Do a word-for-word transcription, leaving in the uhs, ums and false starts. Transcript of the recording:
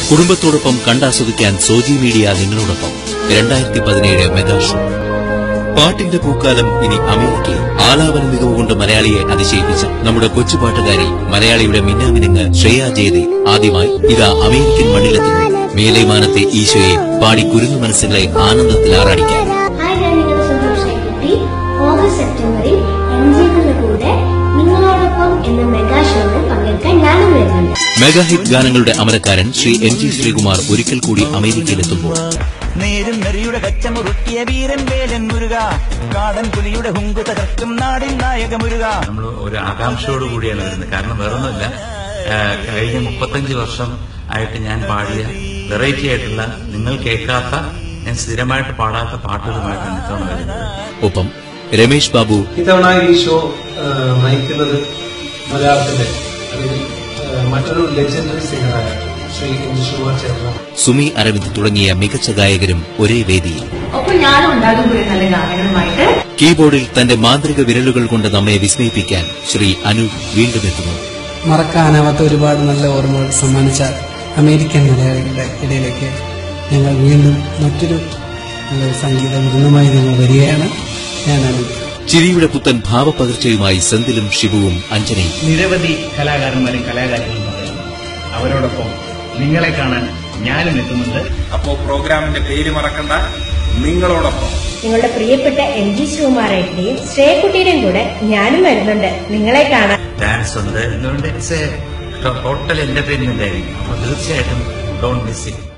കുടുംബത്തോടൊപ്പം കണ്ടാസ്വദിക്കാൻ സോജി മീഡിയ നിങ്ങളോടൊപ്പം രണ്ടായിരത്തി പതിനേഴ് മെഗാ ഷോ. പാട്ടിന്റെ പൂക്കാലം ഇനി അമേരിക്കയിൽ. ആലാപന മികവുകൊണ്ട് മലയാളിയെ അതിശയിപ്പിച്ച നമ്മുടെ കൊച്ചുപാട്ടുകാരി മലയാളിയുടെ മിന്നാമിനുങ്ങ് ശ്രേയ ജയതി ആദ്യമായി ഇതാ അമേരിക്കൻ മണ്ണിലെത്തുന്നു. മേലേമാനത്തെ ഈശോയെ പാടി കുരുന്നു മനസ്സുകളെ ആനന്ദത്തിൽ ആറാടിക്കാൻ. സെപ്റ്റംബറിൽ കൂടെ നിങ്ങളോടൊപ്പം എന്ന മെഗാ ഷോയിൽ പങ്കെടുക്കാൻ ഞാനും വരുന്നുണ്ട്. മെഗാ ഹിറ്റ് ഗാനങ്ങളുടെ അമരക്കാരൻ ശ്രീ എൻ ജി ശ്രീകുമാർ ഒരിക്കൽ കൂടി അമേരിക്കയിലെത്തുമ്പോൾ നേരും നെറിയുടെ കച്ചമുറുക്കിയ വീരൻ വേലൻ മുരുക, കാടൻ പുലിയുടെ ഹുങ്കു തകർക്കും നാടിൻ നായക മുരുക. നമ്മൾ ഒരു ആകാംക്ഷയോട് കൂടിയാണ് വരുന്നത്. കാരണം വേറൊന്നുമില്ല, കഴിഞ്ഞ മുപ്പത്തഞ്ച് വർഷം ആയിട്ട് ഞാൻ പാടിയ വെറൈറ്റി ആയിട്ടുള്ള നിങ്ങൾ കേൾക്കാത്ത, ഞാൻ സ്ഥിരമായിട്ട് പാടാത്ത പാട്ടുകളുമായിട്ടാണ് ഇത്തവണ വരുന്നത്. ഒപ്പം രമേശ് ബാബു ഇത്തവണ ഈ ഷോ നയിക്കുന്നത് മലയാളത്തിന്റെ മറ്റൊരു ലെജൻഡറി സിംഗറായ ശ്രീ ശ്രീകുമാർ ചേർന്ന സുമി അരവിന്ദ് തുടങ്ങിയ മികച്ച ഗായകരും ഒരേ വേദിയിൽ. കീബോർഡിൽ തന്റെ മാന്ത്രിക വിരലുകൾ കൊണ്ട് നമ്മെ വിസ്മയിപ്പിക്കാൻ ശ്രീ അനു വീണ്ടും എത്തുന്നു. മറക്കാനാവാത്ത ഒരുപാട് നല്ല ഓർമ്മകൾ സമ്മാനിച്ച അമേരിക്കൻ മലയാളികളുടെ ഇടയിലേക്ക് ഞങ്ങൾ വീണ്ടും മറ്റൊരു സംഗീത വിരുന്നുമായി ഞങ്ങൾ വരികയാണ്. ഞാനാണ് ചിരിയുടെ പുത്തൻ ഭാവപകർച്ചയുമായി സെന്തിലും ഷിബുവും അഞ്ജനയും. നിരവധി കലാകാരന്മാരും കലാകാരികളും പറയുന്നു. അവരോടൊപ്പം നിങ്ങളെ കാണാൻ ഞാനും എത്തുന്നുണ്ട്. അപ്പോ പ്രോഗ്രാമിന്റെ പേര് മറക്കണ്ട, നിങ്ങളോടൊപ്പം. നിങ്ങളുടെ പ്രിയപ്പെട്ട എൻ ജി ശ്രീകുമാറിന്റെയും ശ്രേയക്കുട്ടിയുടെയും കൂടെ ഞാനും വരുന്നുണ്ട് നിങ്ങളെ കാണാൻ. ഡാൻസ് ഉണ്ട്, എന്തുകൊണ്ട് ഇറ്റ്സ് എ ടോട്ടൽ എന്റർടൈൻമെന്റ് ആയിരിക്കും. അപ്പോൾ തീർച്ചയായിട്ടും ഡോണ്ട് മിസ് ഇറ്റ്.